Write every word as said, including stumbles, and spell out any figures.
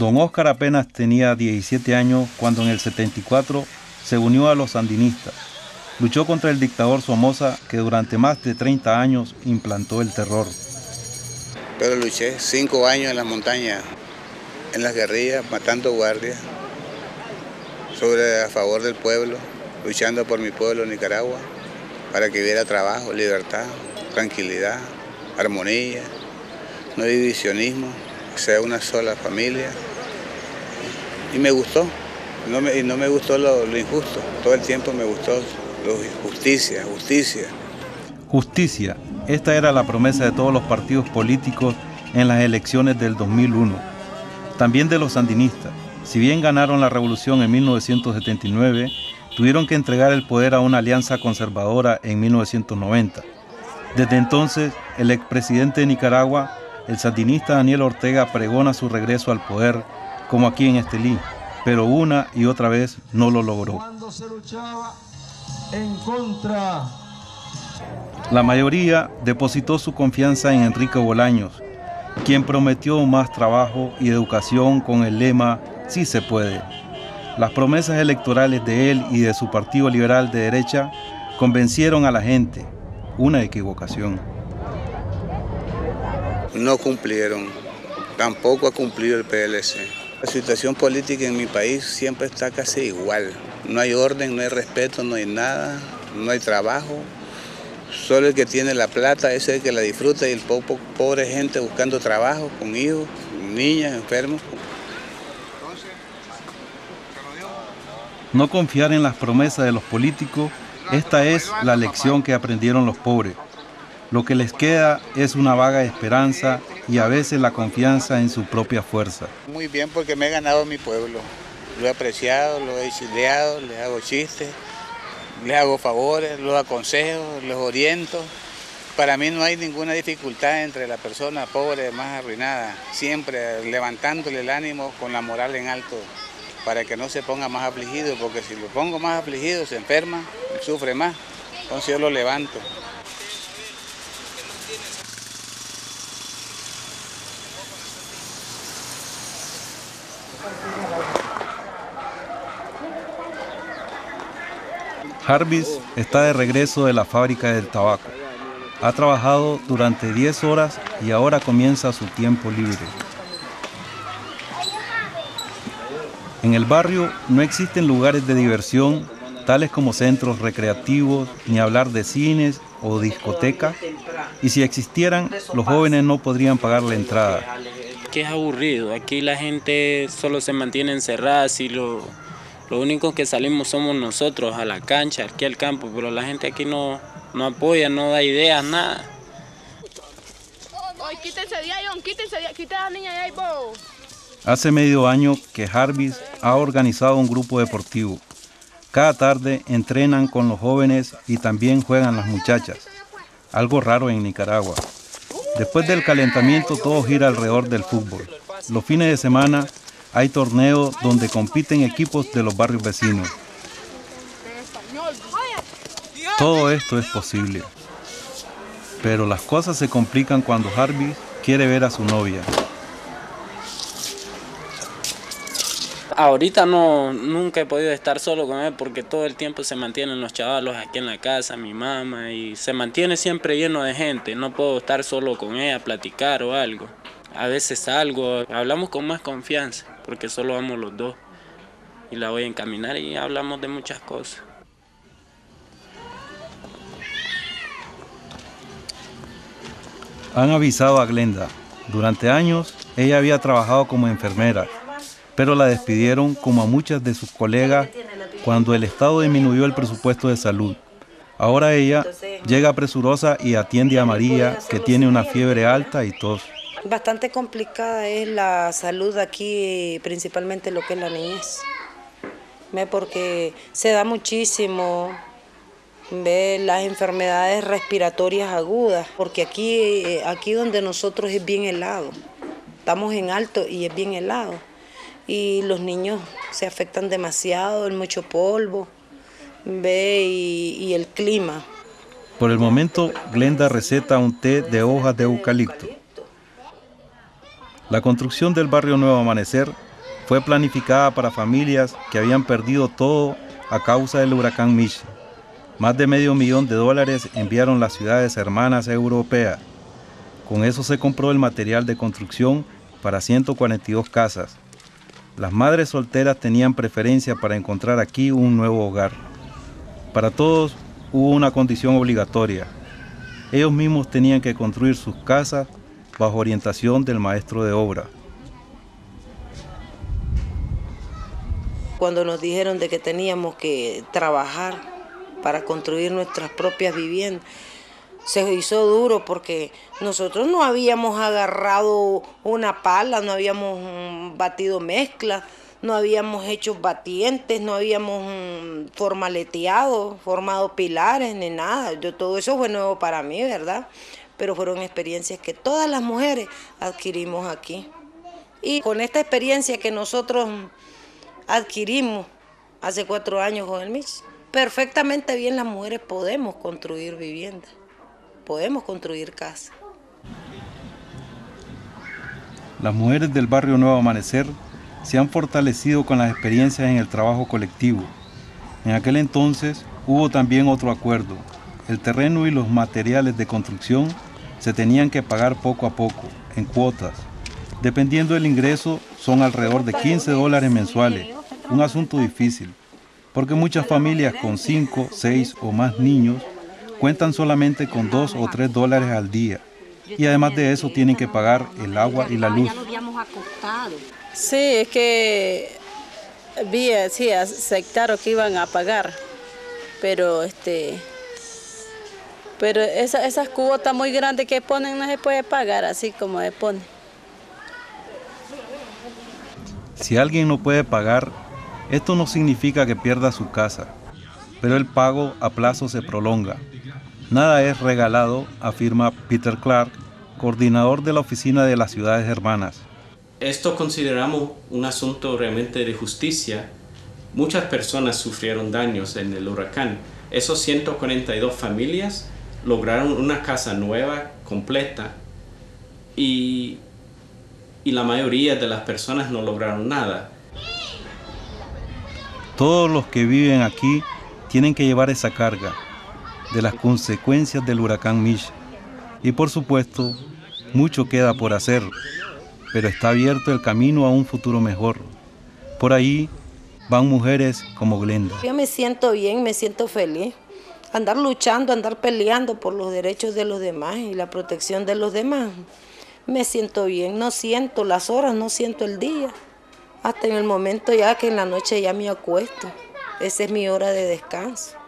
Don Óscar apenas tenía diecisiete años cuando en el setenta y cuatro se unió a los sandinistas. Luchó contra el dictador Somoza, que durante más de treinta años implantó el terror. Pero luché cinco años en las montañas, en las guerrillas, matando guardias, sobre a favor del pueblo, luchando por mi pueblo, Nicaragua, para que hubiera trabajo, libertad, tranquilidad, armonía, no divisionismo, que sea una sola familia. Y me gustó, no me, y no me gustó lo, lo injusto, todo el tiempo me gustó lo, justicia, justicia. Justicia, esta era la promesa de todos los partidos políticos en las elecciones del dos mil uno, también de los sandinistas. Si bien ganaron la revolución en mil novecientos setenta y nueve, tuvieron que entregar el poder a una alianza conservadora en mil novecientos noventa. Desde entonces, el expresidente de Nicaragua, el sandinista Daniel Ortega, pregona su regreso al poder, como aquí en Estelí, pero una y otra vez no lo logró. Cuando se luchaba en contra. La mayoría depositó su confianza en Enrique Bolaños, quien prometió más trabajo y educación con el lema "Sí se puede". Las promesas electorales de él y de su Partido Liberal de derecha convencieron a la gente. Una equivocación. No cumplieron, tampoco ha cumplido el P L C. La situación política en mi país siempre está casi igual. No hay orden, no hay respeto, no hay nada, no hay trabajo. Solo el que tiene la plata es el que la disfruta y el po pobre gente buscando trabajo, con hijos, niñas, enfermos. No confiar en las promesas de los políticos, esta es la lección que aprendieron los pobres. Lo que les queda es una vaga esperanza y a veces la confianza en su propia fuerza. Muy bien, porque me he ganado mi pueblo. Lo he apreciado, lo he chileado, les hago chistes, les hago favores, los aconsejo, los oriento. Para mí no hay ninguna dificultad entre la persona pobre más arruinada, siempre levantándole el ánimo con la moral en alto, para que no se ponga más afligido, porque si lo pongo más afligido se enferma, sufre más, entonces yo lo levanto. Jarvis está de regreso de la fábrica del tabaco. Ha trabajado durante diez horas y ahora comienza su tiempo libre. En el barrio no existen lugares de diversión, tales como centros recreativos, ni hablar de cines o discotecas, y si existieran, los jóvenes no podrían pagar la entrada. Que es aburrido, aquí la gente solo se mantiene encerrada, si lo, lo único que salimos somos nosotros a la cancha, aquí al campo, pero la gente aquí no, no apoya, no da ideas, nada. Quítense de ahí, quítense de ahí, quítense a la niña de ahí, bo. Hace medio año que Jarvis ha organizado un grupo deportivo. Cada tarde entrenan con los jóvenes y también juegan las muchachas. Algo raro en Nicaragua. Después del calentamiento todo gira alrededor del fútbol. Los fines de semana hay torneos donde compiten equipos de los barrios vecinos. Todo esto es posible. Pero las cosas se complican cuando Jarvis quiere ver a su novia. Ahorita no, nunca he podido estar solo con él porque todo el tiempo se mantienen los chavalos aquí en la casa, mi mamá, y se mantiene siempre lleno de gente. No puedo estar solo con ella, platicar o algo. A veces salgo, hablamos con más confianza porque solo vamos los dos. Y la voy a encaminar y hablamos de muchas cosas. Han avisado a Glenda. Durante años ella había trabajado como enfermera, pero la despidieron como a muchas de sus colegas cuando el Estado disminuyó el presupuesto de salud. Ahora ella llega presurosa y atiende a María, que tiene una fiebre alta y tos. Bastante complicada es la salud aquí, principalmente lo que es la niñez. ¿Ve? Porque se da muchísimo, ve, las enfermedades respiratorias agudas, porque aquí, aquí donde nosotros es bien helado, estamos en alto y es bien helado. Y los niños se afectan demasiado, el mucho polvo, ve, y, y el clima. Por el momento, Glenda receta un té de hojas de eucalipto. La construcción del barrio Nuevo Amanecer fue planificada para familias que habían perdido todo a causa del huracán Mitch. Más de medio millón de dólares enviaron las ciudades hermanas europeas. Con eso se compró el material de construcción para ciento cuarenta y dos casas. Las madres solteras tenían preferencia para encontrar aquí un nuevo hogar. Para todos hubo una condición obligatoria. Ellos mismos tenían que construir sus casas bajo orientación del maestro de obra. Cuando nos dijeron de que teníamos que trabajar para construir nuestras propias viviendas, se hizo duro porque nosotros no habíamos agarrado una pala, no habíamos batido mezcla, no habíamos hecho batientes, no habíamos formaleteado, formado pilares ni nada. Yo, todo eso fue nuevo para mí, ¿verdad? Pero fueron experiencias que todas las mujeres adquirimos aquí. Y con esta experiencia que nosotros adquirimos hace cuatro años con el Mitch, perfectamente bien las mujeres podemos construir viviendas. Podemos construir casas. Las mujeres del barrio Nuevo Amanecer se han fortalecido con las experiencias en el trabajo colectivo. En aquel entonces hubo también otro acuerdo. El terreno y los materiales de construcción se tenían que pagar poco a poco, en cuotas. Dependiendo del ingreso, son alrededor de quince dólares mensuales. Un asunto difícil, porque muchas familias con cinco, seis o más niños cuentan solamente con dos o tres dólares al día. Y además de eso tienen que pagar el agua y la luz. Sí, es que vi, sí, aceptaron que iban a pagar, pero este, pero esa, esas cuotas muy grandes que ponen no se puede pagar así como se pone. Si alguien no puede pagar, esto no significa que pierda su casa, pero el pago a plazo se prolonga. Nada es regalado, afirma Peter Clark, coordinador de la Oficina de las Ciudades Hermanas. Esto consideramos un asunto realmente de justicia. Muchas personas sufrieron daños en el huracán. Esos ciento cuarenta y dos familias lograron una casa nueva, completa, y, y la mayoría de las personas no lograron nada. Todos los que viven aquí tienen que llevar esa carga de las consecuencias del huracán Mitch. Y por supuesto, mucho queda por hacer, pero está abierto el camino a un futuro mejor. Por ahí van mujeres como Glenda. Yo me siento bien, me siento feliz. Andar luchando, andar peleando por los derechos de los demás y la protección de los demás. Me siento bien, no siento las horas, no siento el día. Hasta en el momento ya que en la noche ya me acuesto. Esa es mi hora de descanso.